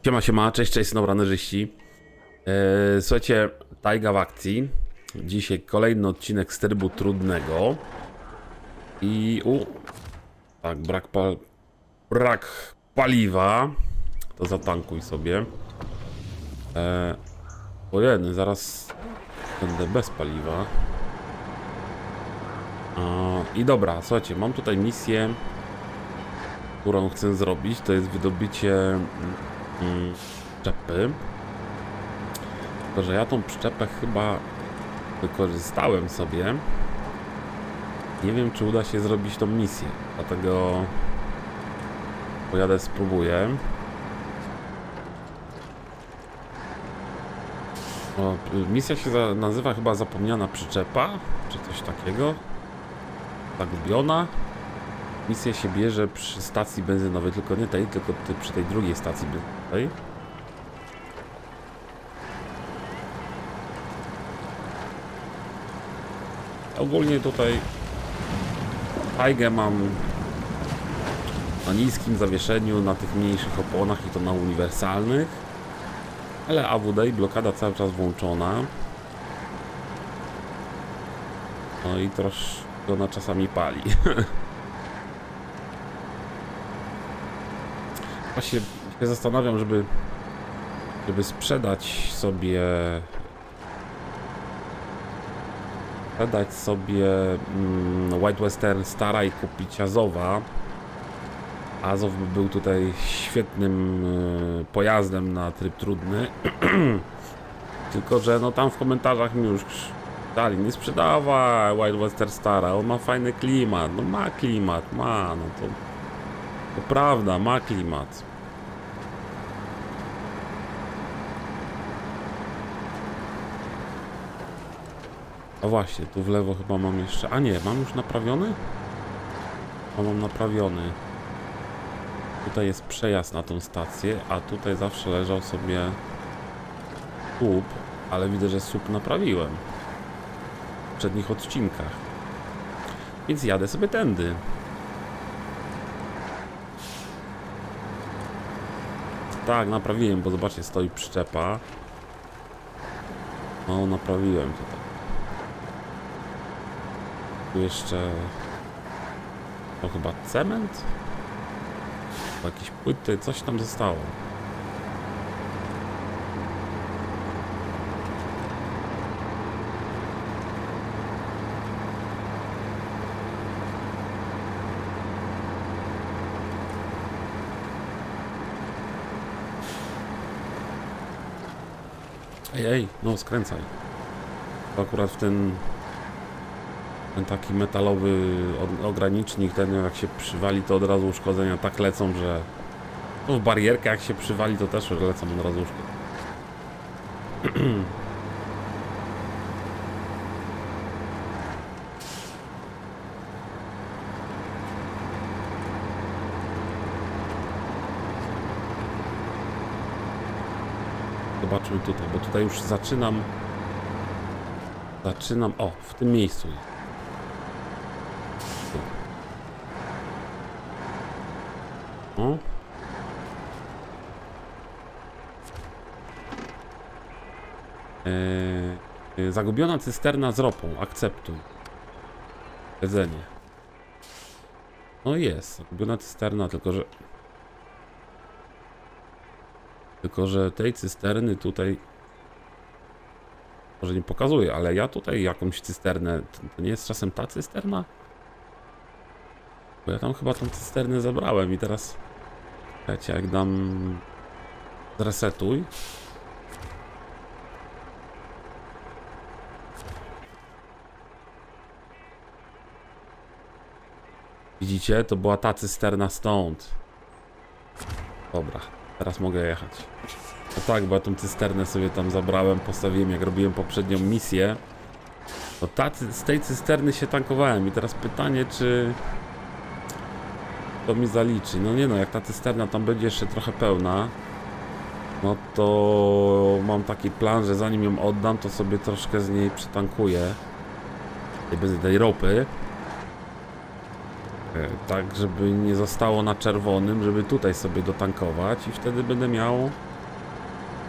Siema, cześć, nobranerzyści. Słuchajcie, Tajga w akcji. Dzisiaj kolejny odcinek z trybu trudnego. I tak, brak paliwa. To zatankuj sobie. Ojej, zaraz będę bez paliwa. I dobra, słuchajcie, mam tutaj misję, którą chcę zrobić. To jest wydobycie przyczepy. Tylko że ja tą przyczepę chyba wykorzystałem sobie. Nie wiem, czy uda się zrobić tą misję, dlatego pojadę, spróbuję. Misja się nazywa chyba Zapomniana przyczepa, czy coś takiego. Zagubiona. Misja się bierze przy stacji benzynowej, tylko nie tej, tylko przy tej drugiej stacji benzynowej. Ogólnie tutaj Taigę mam na niskim zawieszeniu, na tych mniejszych oponach i to na uniwersalnych. Ale AWD i blokada cały czas włączona. No i troszkę ona czasami pali. Właśnie się zastanawiam, żeby sprzedać sobie White Western Stara i kupić Azowa. Azow by był tutaj świetnym pojazdem na tryb trudny. Tylko że no tam w komentarzach mi już dali, nie sprzedawaj White Western Stara, on ma fajny klimat. No ma klimat, no to prawda, ma klimat. A właśnie, tu w lewo chyba mam jeszcze... A nie, mam już naprawiony? Mam naprawiony. Tutaj jest przejazd na tą stację, a tutaj zawsze leżał sobie słup, ale widzę, że słup naprawiłem w poprzednich odcinkach. Więc jadę sobie tędy. Tak, naprawiłem, bo zobaczcie, stoi przyczepa. No, naprawiłem tutaj. Tu jeszcze... To chyba cement? Jakieś płyty, coś tam zostało. Ej, no skręcaj. To akurat w ten taki metalowy ogranicznik, ten jak się przywali, to od razu uszkodzenia tak lecą, że no w barierkę jak się przywali, to też lecą od razu uszkodzenia. Zobaczmy tutaj, bo tutaj już zaczynam, o, w tym miejscu. O. Zagubiona cysterna z ropą. Akceptuj. Jedzenie. No jest. Zagubiona cysterna, tylko że tej cysterny tutaj może nie pokazuje, ale ja tutaj jakąś cysternę. To nie jest czasem ta cysterna? Bo ja tam chyba tą cysternę zabrałem i teraz... Słuchajcie, jak dam... Zresetuj. Widzicie? To była ta cysterna stąd. Dobra, teraz mogę jechać. No tak, bo ja tą cysternę sobie tam zabrałem, postawiłem, jak robiłem poprzednią misję. To z tej cysterny się tankowałem i teraz pytanie, czy... to mi zaliczy. No nie no, jak ta cysterna tam będzie jeszcze trochę pełna, no to mam taki plan, że zanim ją oddam, to sobie troszkę z niej przytankuję. Bez tej ropy. Tak, żeby nie zostało na czerwonym, żeby tutaj sobie dotankować i wtedy będę miał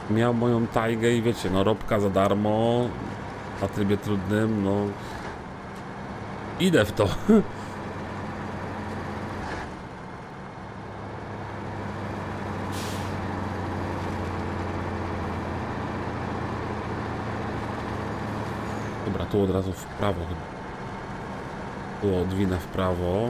miał moją tajgę i wiecie, no ropka za darmo, na trybie trudnym, no idę w to. Dobra, tu od razu w prawo chyba. Tu odwinę w prawo.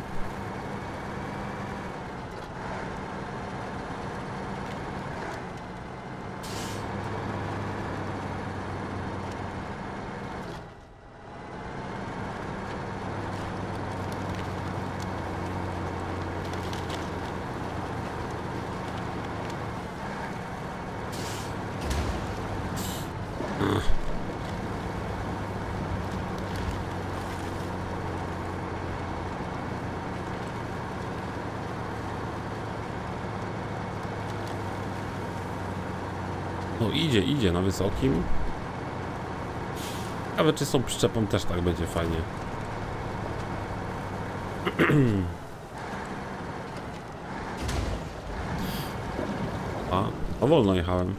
No idzie na wysokim. Ciekawe, czy z tą przyczepą też tak będzie fajnie. A wolno jechałem.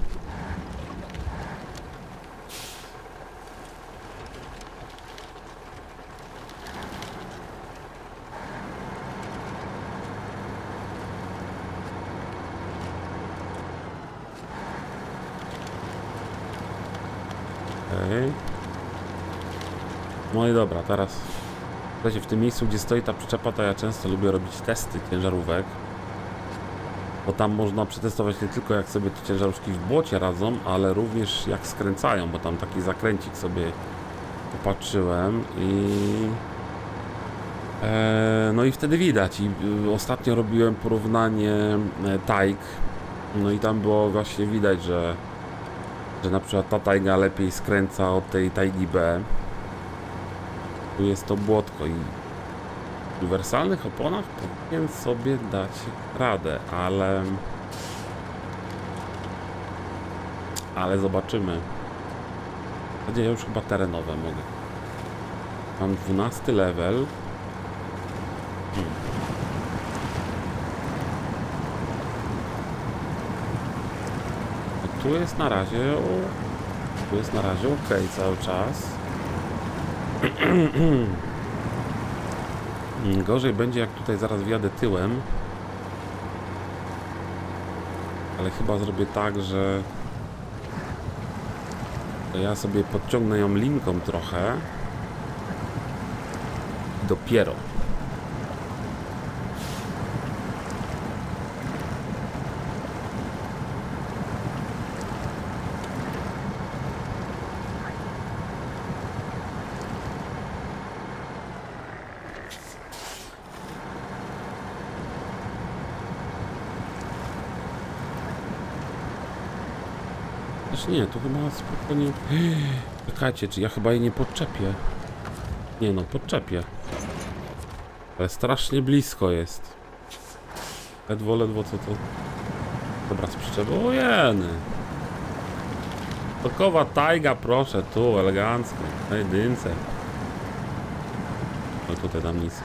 Okay. No i dobra, teraz w tym miejscu, gdzie stoi ta przyczepa, to ja często lubię robić testy ciężarówek, bo tam można przetestować nie tylko jak sobie te ciężarówki w błocie radzą, ale również jak skręcają, bo tam taki zakręcik sobie popatrzyłem i no i wtedy widać. I ostatnio robiłem porównanie tajg, no i tam było właśnie widać, że na przykład ta tajga lepiej skręca od tej tajgi B. Tu jest to błotko i w uniwersalnych oponach powinien sobie dać radę, ale zobaczymy. Wtedy ja już chyba terenowe mogę. Mam 12 level. Tu jest na razie ok cały czas. Gorzej będzie, jak tutaj zaraz wjadę tyłem. Ale chyba zrobię tak, że ja sobie podciągnę ją linką trochę. Dopiero. Nie, tu chyba spokojnie... Czekajcie, czy ja chyba jej nie podczepię? Nie no, podczepię. Ale strasznie blisko jest. Ledwo co to... Dobra, z przyczepą. O jeny! Tokowa tajga, proszę, tu, elegancko. Na jedynce. No tutaj tam nic.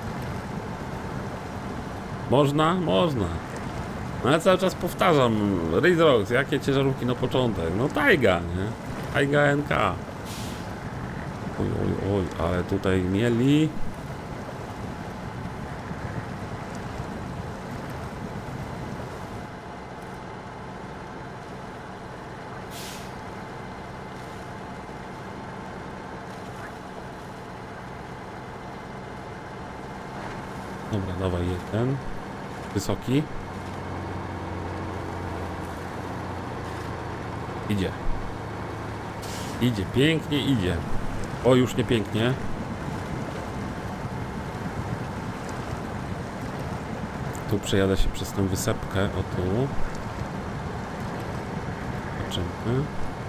Można? Można. No ja cały czas powtarzam, Ridgerox, jakie ciężarówki na początek? No tajga, nie? Tajga NK. Oj, ale tutaj mieli... Dobra, dawaj jeden. Wysoki. Idzie. Idzie, pięknie idzie. O, już nie pięknie. Tu przejadę się przez tę wysepkę. O tu. Zobaczymy.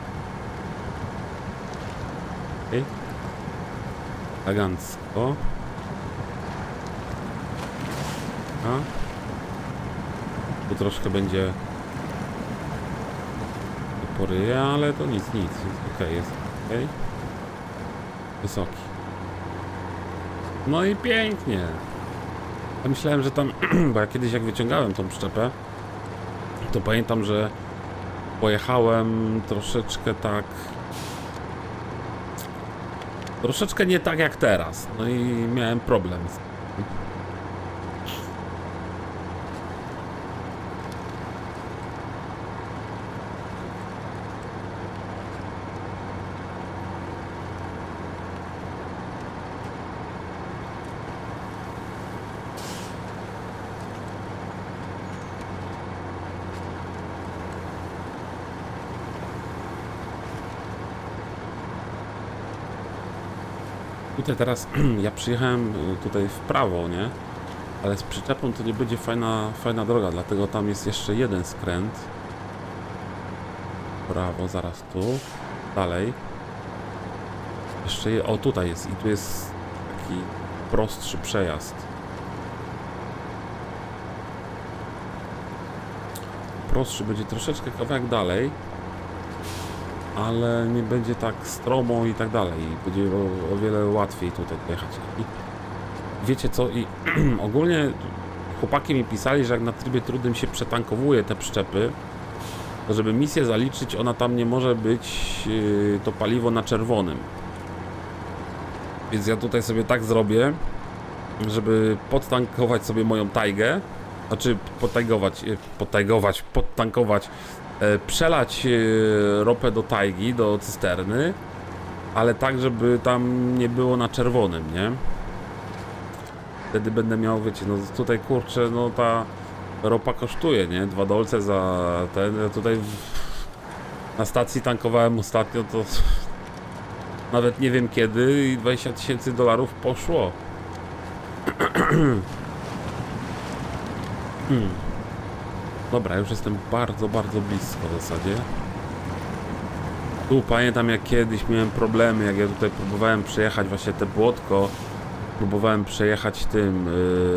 Okay. Elegancko. A. Tu troszkę będzie poryje, ale to nic. Ok, jest ok. Wysoki. No i pięknie. Ja myślałem, że tam, bo ja kiedyś jak wyciągałem tą przyczepę, to pamiętam, że pojechałem troszeczkę tak... Troszeczkę nie tak jak teraz. No i miałem problem z tym. Tutaj teraz ja przyjechałem tutaj w prawo, nie? Ale z przyczepą to nie będzie fajna droga, dlatego tam jest jeszcze jeden skręt. Prawo, zaraz tu. Dalej. Jeszcze o, tutaj jest. I tu jest taki prostszy przejazd. Prostszy będzie troszeczkę kawałek dalej, ale nie będzie tak stromo i tak dalej. Będzie o wiele łatwiej tutaj pojechać. I wiecie co? I ogólnie chłopaki mi pisali, że jak na trybie trudnym się przetankowuje te przyczepy, to żeby misję zaliczyć, ona tam nie może być to paliwo na czerwonym. Więc ja tutaj sobie tak zrobię, żeby podtankować sobie moją tajgę, znaczy podtankować, przelać ropę do tajgi, do cysterny, ale tak, żeby tam nie było na czerwonym, nie? Wtedy będę miał, wiecie, no tutaj kurczę, no ta ropa kosztuje, nie? $2 za ten, ja tutaj na stacji tankowałem ostatnio, to nawet nie wiem kiedy i $20,000 poszło. Dobra, już jestem bardzo blisko w zasadzie. Tu pamiętam, jak kiedyś miałem problemy, jak ja tutaj próbowałem przejechać właśnie te błotko. Próbowałem przejechać tym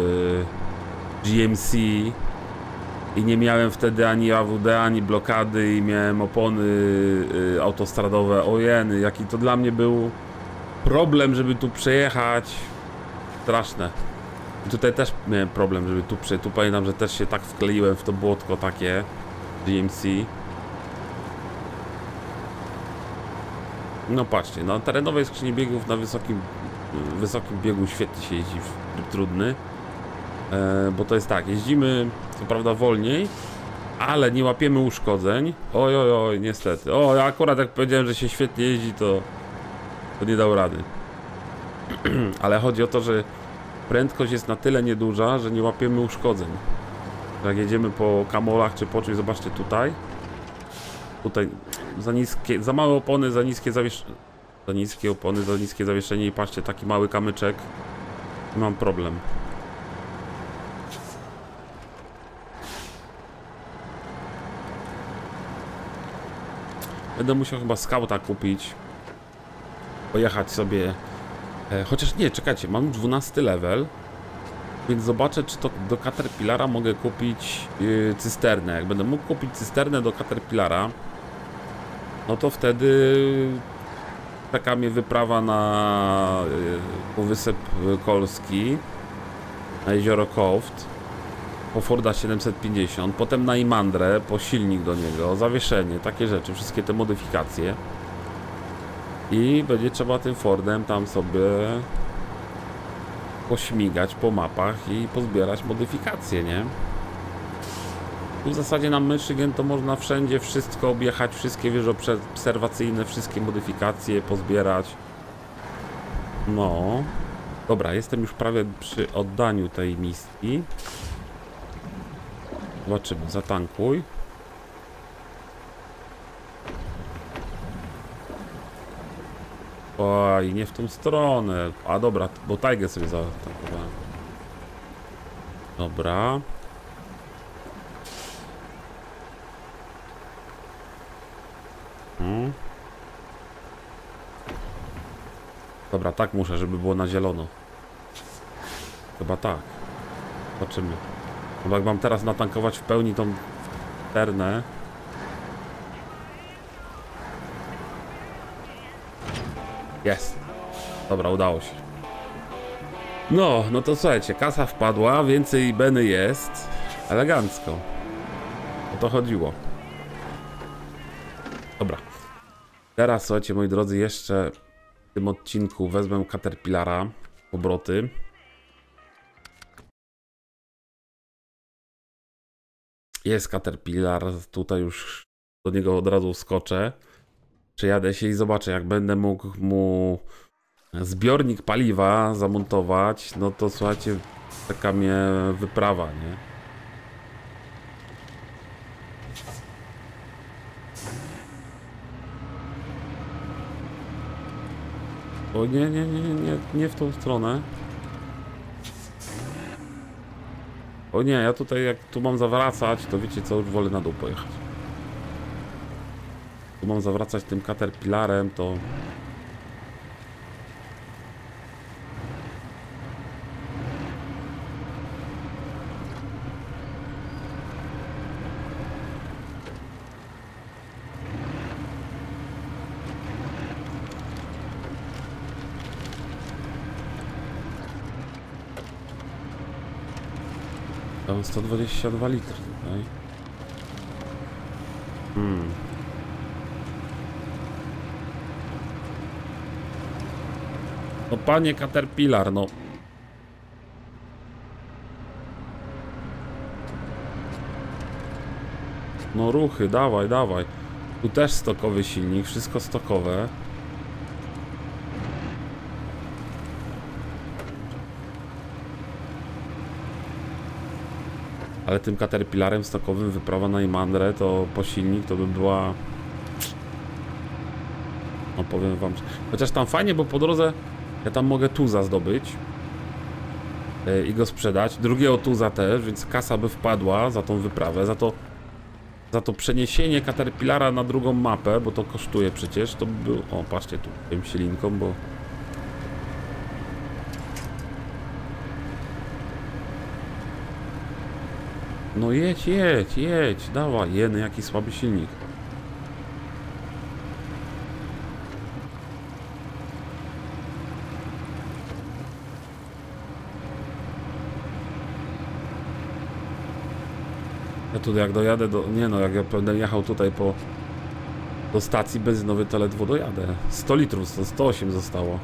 GMC i nie miałem wtedy ani AWD, ani blokady i miałem opony autostradowe. Ojeny, jaki to dla mnie był problem, żeby tu przejechać. Straszne. I tutaj też miałem problem, żeby tu przejechać. Tu pamiętam, że też się tak wkleiłem w to błotko takie GMC. No patrzcie, na terenowej skrzyni biegów na wysokim biegu świetnie się jeździ w trudny, bo to jest tak, jeździmy co prawda wolniej, ale nie łapiemy uszkodzeń. Oj, niestety. O, ja akurat jak powiedziałem, że się świetnie jeździ, to nie dał rady. Ale chodzi o to, że prędkość jest na tyle nieduża, że nie łapiemy uszkodzeń. Jak jedziemy po kamolach czy po czymś, zobaczcie tutaj. Tutaj za niskie, za małe opony, za niskie zawieszenie. Za niskie opony, za niskie zawieszenie i patrzcie, taki mały kamyczek. I mam problem. Będę musiał chyba skauta kupić. Pojechać sobie. Chociaż nie, czekajcie, mam 12 level. Więc zobaczę, czy to do Caterpillara mogę kupić cysternę. Jak będę mógł kupić cysternę do Caterpillara, no to wtedy czeka mnie wyprawa na Półwysep Kolski, na jezioro Koft, po Forda 750, potem na Imandrę, po silnik do niego, zawieszenie, takie rzeczy, wszystkie te modyfikacje. I będzie trzeba tym Fordem tam sobie pośmigać po mapach i pozbierać modyfikacje, nie? Tu w zasadzie na Michigan to można wszędzie wszystko objechać, wszystkie wieże obserwacyjne, wszystkie modyfikacje pozbierać. No. Dobra, jestem już prawie przy oddaniu tej misji. Zobaczymy, zatankuj. Oj, nie w tą stronę. A dobra, bo tajgę sobie zatankowałem. Dobra. Dobra, tak muszę, żeby było na zielono. Chyba tak. Zobaczymy. Chyba jak mam teraz natankować w pełni tą ternę. Jest. Dobra, udało się. No to słuchajcie, kasa wpadła, więcej beny jest. Elegancko. O to chodziło. Dobra. Teraz, słuchajcie, moi drodzy, jeszcze w tym odcinku wezmę Caterpillara, obroty. Jest Caterpillar, tutaj już do niego od razu skoczę. Przejadę się i zobaczę, jak będę mógł mu zbiornik paliwa zamontować, no to słuchajcie, taka mnie wyprawa, nie? O nie w tą stronę. O nie, ja tutaj jak tu mam zawracać, to wiecie co, już wolę na dół pojechać. Tu mam zawracać tym Caterpillarem, to... Tam 122 litry tutaj. No panie Caterpillar, no. No ruchy, dawaj, dawaj. Tu też stokowy silnik, wszystko stokowe. Ale tym Caterpillarem stokowym wyprawa na Imandrę to po silnik to by była... No powiem wam... Chociaż tam fajnie, bo po drodze ja tam mogę tuza zdobyć i go sprzedać. Drugiego tuza też, więc kasa by wpadła za tą wyprawę. Za to przeniesienie Caterpillara na drugą mapę, bo to kosztuje przecież, to by było... O, patrzcie tu, tym silinką, bo... No jedź, dawaj, jaki słaby silnik. Ja tu jak dojadę do... Nie no, jak ja będę jechał tutaj do stacji benzynowej, to ledwo dojadę. 100 litrów, 108 zostało.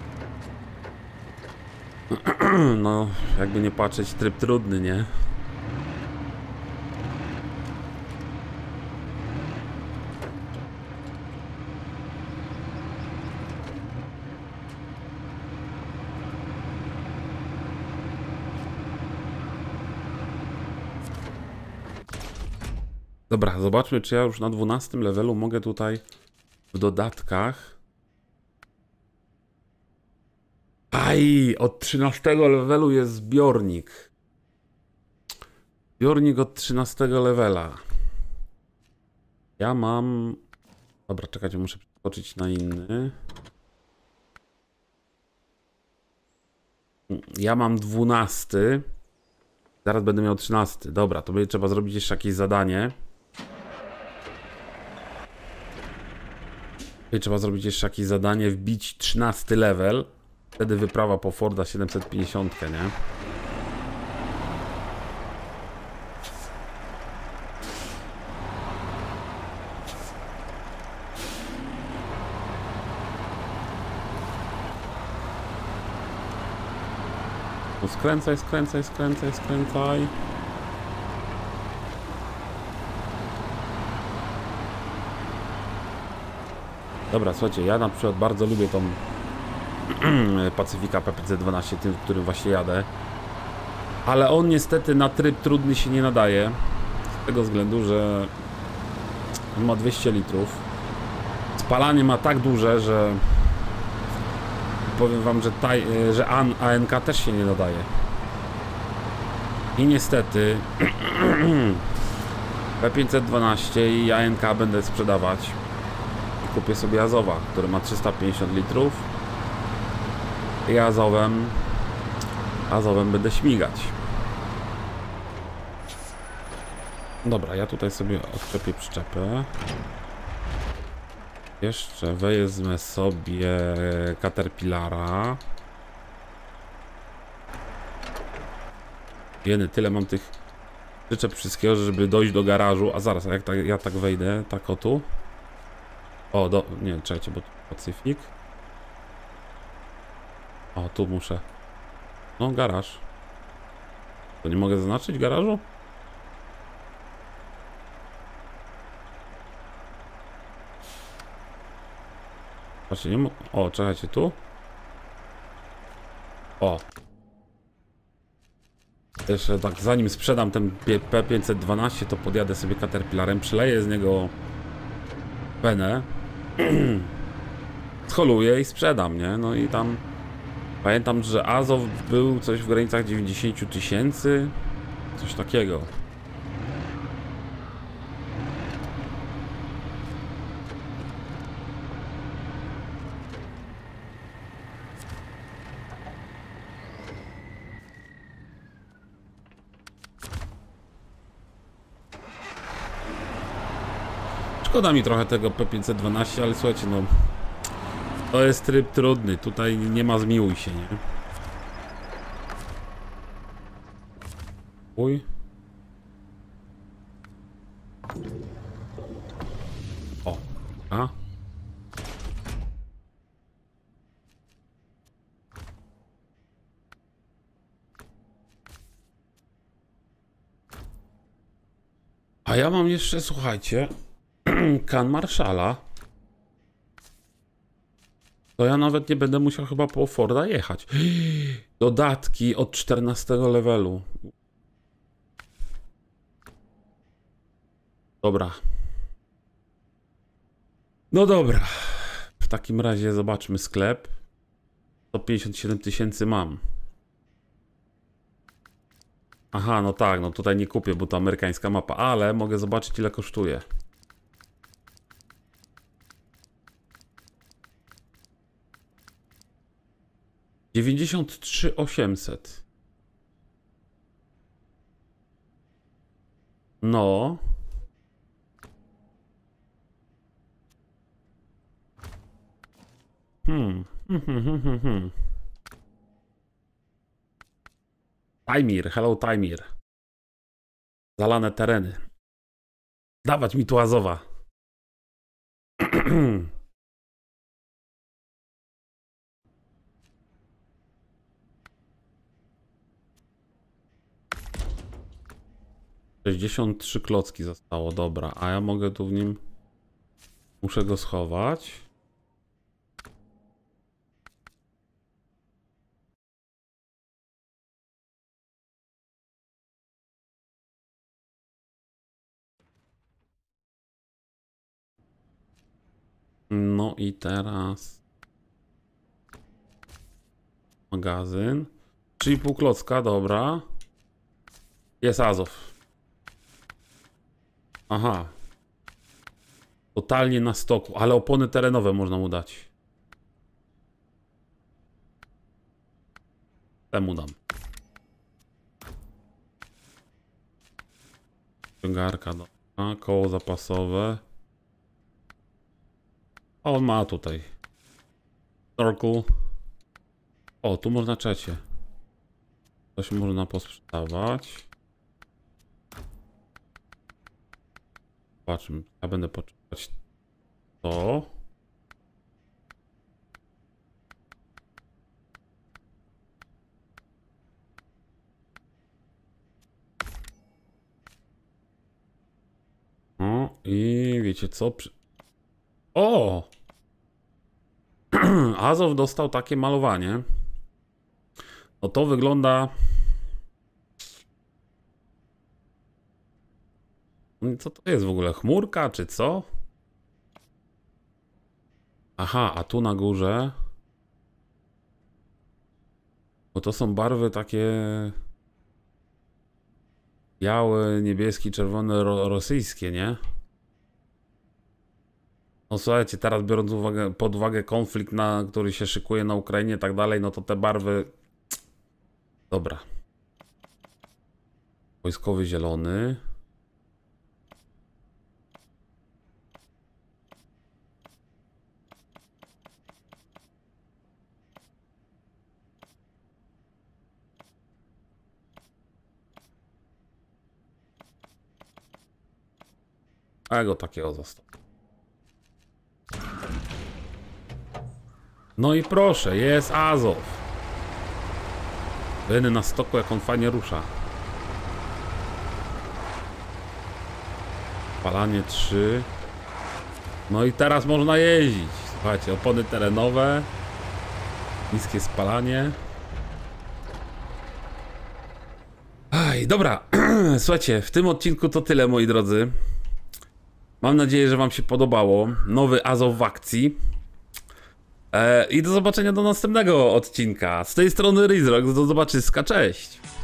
No, jakby nie patrzeć, tryb trudny, nie? Dobra, zobaczmy, czy ja już na 12 levelu mogę tutaj w dodatkach. Aj, od 13 levelu jest zbiornik. Zbiornik od 13 levela. Ja mam... Dobra, czekajcie, muszę przeskoczyć na inny. Ja mam 12. Zaraz będę miał 13. Dobra, to będzie trzeba zrobić jeszcze jakieś zadanie. Trzeba zrobić jeszcze jakieś zadanie, wbić 13 level. Wtedy wyprawa po Forda 750, nie? No skręcaj. Dobra, słuchajcie, ja na przykład bardzo lubię tą Pacyfika PPC-12, tym, w którym właśnie jadę. Ale on niestety na tryb trudny się nie nadaje. Z tego względu, że on ma 200 litrów. Spalanie ma tak duże, że powiem wam, że ANK też się nie nadaje. I niestety P512 i ANK będę sprzedawać. Kupię sobie Azowa, który ma 350 litrów i Azowem będę śmigać. Dobra, ja tutaj sobie odczepię przyczepę. Jeszcze wezmę sobie Caterpillara. Jeny, tyle mam tych przyczep wszystkiego, żeby dojść do garażu. A zaraz, jak ja tak wejdę, tak o tu. O, nie, czekajcie, bo tu Pacyfik. O, tu muszę. No, garaż. To nie mogę zaznaczyć garażu? Właśnie nie o, czekajcie, tu. O. Jeszcze tak, zanim sprzedam ten P512, to podjadę sobie Caterpillarem, przyleję z niego penę, scholuję i sprzedam, nie? No i tam pamiętam, że Azow był coś w granicach 90 000, coś takiego. Szkoda mi trochę tego P512, ale słuchajcie, no to jest tryb trudny, tutaj nie ma zmiłuj się, nie? Uj. O, a? A ja mam jeszcze, słuchajcie, Kan Marszala. To ja nawet nie będę musiał chyba po Forda jechać. Dodatki od 14 levelu. Dobra. No dobra. W takim razie zobaczmy sklep. 157 000 mam. Aha, no tak, no tutaj nie kupię, bo to amerykańska mapa, ale mogę zobaczyć, ile kosztuje. $93 800. No. Tajmir, hello Tajmir. Zalane tereny. Dawać mi tu Azowa. ...63 klocki zostało, dobra. A ja mogę tu w nim... Muszę go schować. No i teraz... Magazyn. 3,5 klocka, dobra. Jest Azow. Aha. Totalnie na stoku, ale opony terenowe można mu dać. Temu dam. Ciągarka, dobra. Koło zapasowe. A on ma tutaj. Circle. O, tu można trzecie. Coś można posprzedawać. Zobaczmy. Ja będę potrzebować to. O, i wiecie co? O! Azow dostał takie malowanie. No to wygląda... Co to jest w ogóle? Chmurka czy co? Aha, a tu na górze... Bo to są barwy takie... Biały, niebieski, czerwony, rosyjskie, nie? No słuchajcie, teraz biorąc pod uwagę konflikt, który się szykuje na Ukrainie i tak dalej, no to te barwy... Dobra. Wojskowy zielony. A ja go takiego został. No i proszę, jest Azow. Weny na stoku, jak on fajnie rusza. Spalanie 3. No i teraz można jeździć. Słuchajcie, opony terenowe. Niskie spalanie. Aj, dobra. Słuchajcie, w tym odcinku to tyle, moi drodzy. Mam nadzieję, że wam się podobało. Nowy Azow w akcji. I do zobaczenia do następnego odcinka. Z tej strony Rizrox, do zobaczyska, cześć!